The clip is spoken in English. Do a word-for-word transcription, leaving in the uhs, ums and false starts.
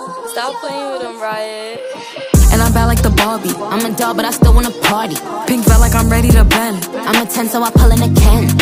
Stop playing with him, Riot. And I'm bad like the Barbie. I'm a doll, but I still wanna party. Pink felt like I'm ready to bend. I'm a ten, so I pull in a Ken.